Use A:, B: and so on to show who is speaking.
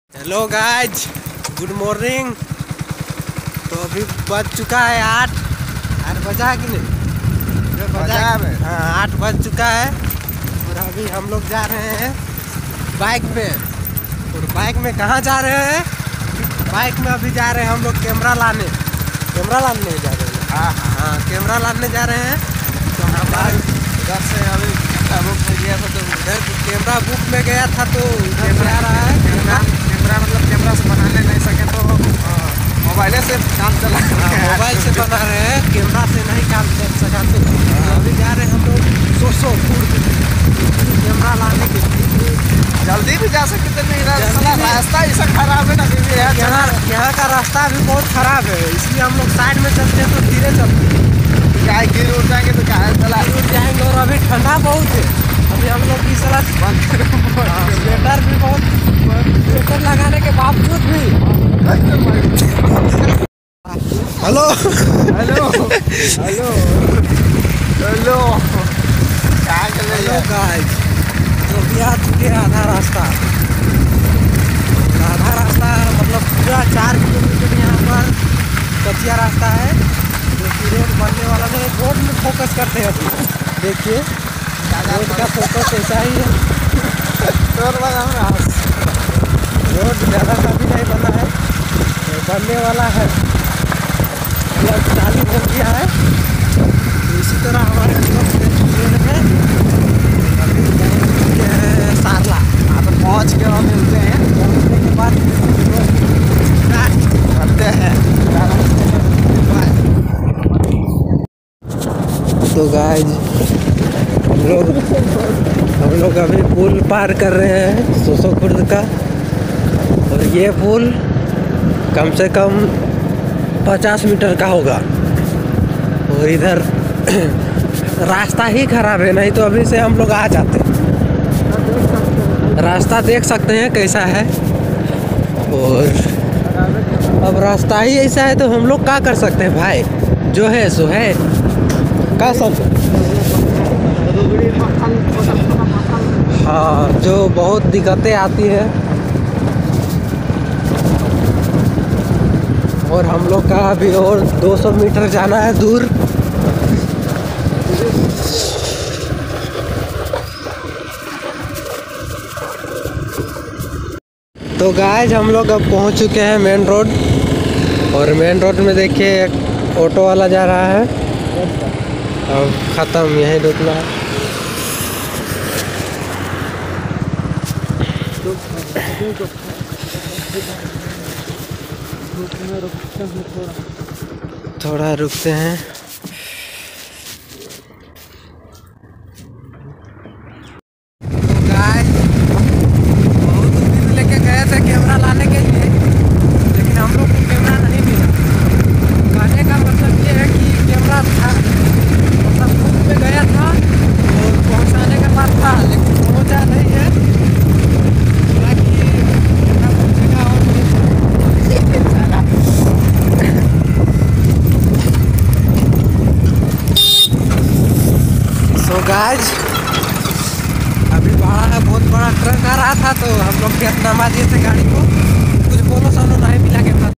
A: Hello guys, good morning. तो अभी बज चुका है 8 बजा कि नहीं? बजा है। हाँ, 8 बज चुका है और अभी हम लोग जा रहे हैं बाइक पे। और बाइक में कहाँ जा रहे हैं? बाइक में अभी जा रहे हैं हम लोग कैमरा लाने जा रहे हैं। हाँ, कैमरा लाने जा रहे हैं। तो हमारे
B: उधर से अभी बुक में गया था तो
A: उधर कैमरा बुक में गया था तो इधर आ रहा है
B: कैमरा मतलब कैमरा से बनाने नहीं सके तो मोबाइल से काम चला
A: मोबाइल से बना रहे हैं, कैमरा से नहीं काम चल सका। तो अभी जा रहे हैं हम लोग कैमरा लाने के लिए।
B: जल्दी भी जा सकते थे नहीं, रास्ता ऐसा खराब है ना।
A: यहाँ का रास्ता भी बहुत खराब है, इसलिए हम लोग साइड में चलते हैं तो धीरे चलते हैं।
B: क्या गिर उड़ जाएंगे तो क्या चला
A: जाएंगे। और अभी ठंडा बहुत है, अभी हम लोग की सलाह स्वेटर भी स्वेटर लगाने के बावजूद भी। हेलो
B: हेलो हेलो हेलो क्या कर रहे
A: हेलो गाइस, तो भी आ चुके हैं आधा रास्ता मतलब पूरा 4 किलोमीटर यहाँ पर कच्चा रास्ता है जो कि रोड बनने वाला है। रोड में फोकस करते हैं अभी, देखिए रोड का फोकस ऐसा ही है। रोड ज़्यादा सा भी नहीं बना है, तो बनने वाला है, मतलब चालू हो गया है। तो इसी तरह हमारे ट्रेन है अभी सारला।
B: आप पहुँच के हम मिलते हैं,
A: पहुँचने के बाद
B: करते हैं।
A: तो गाइस हम लोग अभी पुल पार कर रहे हैं सोसो खुर्द का। और ये पुल कम से कम 50 मीटर का होगा। और इधर रास्ता ही खराब है, नहीं तो अभी से हम लोग आ जाते। रास्ता देख सकते हैं कैसा है। और अब रास्ता ही ऐसा है तो हम लोग क्या कर सकते हैं भाई, जो है सो है। क्या सब हाँ, जो बहुत दिक्कतें आती है। और हम लोग का अभी और 200 मीटर जाना है दूर। तो गाइस हम लोग अब पहुंच चुके हैं मेन रोड। और मेन रोड में देखिए एक ऑटो वाला जा रहा है। अब ख़त्म, यहीं रुकना है। थोड़ा रुकते हैं। तो गाइस बहुत दूर लेके गए थे कैमरा लाने के लिए, लेकिन हम लोग को कैमरा नहीं मिला। कहने का मतलब ये है कि कैमरा था, मतलब बुक पे गया था और पहुंचाने के बाद था, लेकिन पहुंचा नहीं है। हालांकि कैमरा पहुंचेगा और तो गाइस अभी बहुत बड़ा ट्रक आ रहा था, तो हम लोग के अपना दिए थे गाड़ी को। कुछ बोलो सालो नहीं मिला के